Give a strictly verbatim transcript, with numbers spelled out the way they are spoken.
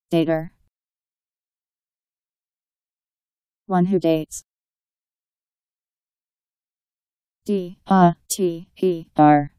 Dater. One who dates. D A T E R